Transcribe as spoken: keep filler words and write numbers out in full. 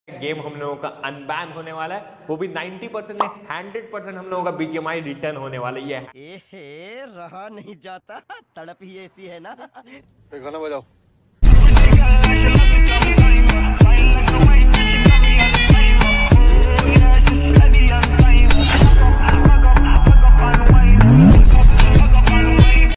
Game हम लोगों का अनबैन होने वाला है, वो भी नाइंटी परसेंट में हंड्रेड परसेंट हम लोगों का बीजीएमआई रिटर्न होने वाला है। ये एहे रहा नहीं जाता, तड़प ही ऐसी है ना। फिर गाना बजाओ।